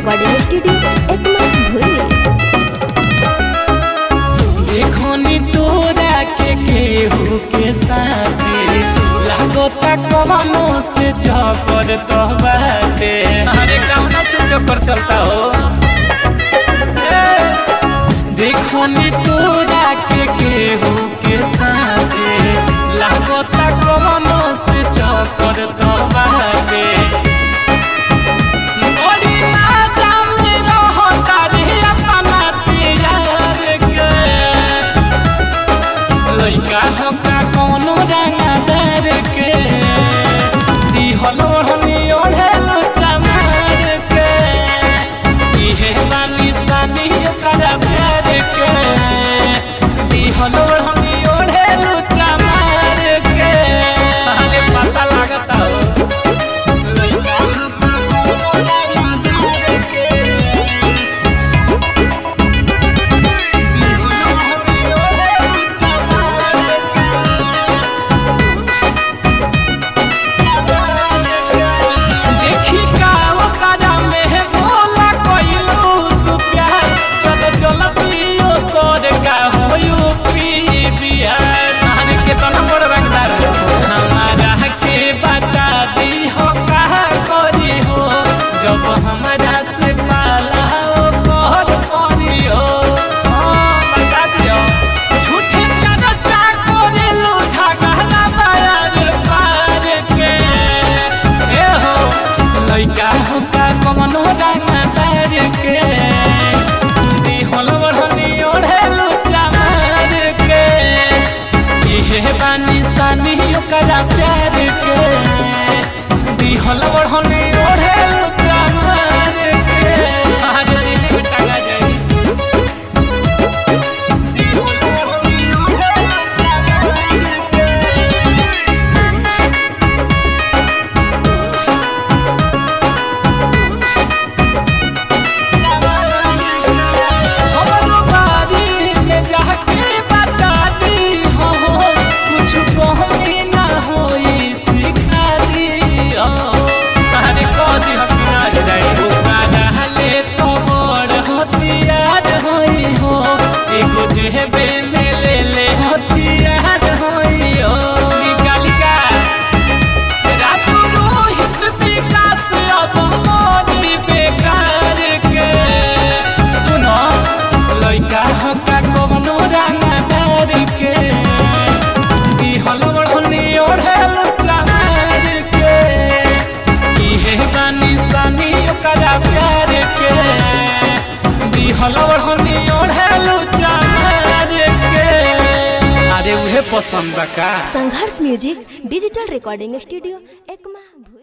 Recording studio Ekma भूली। देखो नी तोरा के केहू के साथे लागो तकवानो से चक्कर तो बाटे। अरे कौन से चक्कर चलता हो। देखो नी तोरा के केहू के साथे लागो तकवानो से चक्कर तो बाटे। कोनो रंगदार के दिहल ओढ़नी ओढ़ल चमार के इहे बानी सानी ओकरा प्यार के दिहल ओढ़नी ओढ़ल चमार के। अरे पता लगता हो कोनो रंगदार के दिहल ओढ़नी ओढ़ल चमार के इहे बानी सानी ओकरा प्यार के दिहल ओढ़नी ओढ़ल चमार के। आज दिल में टंगा जाए दिहल ओढ़नी ओढ़ल चमार के। प्यार के दिहल ओढ़नी ओढ़ल चमार के। अरे उहे पसंद बा का। Sangharsh music digital recording studio Ekma.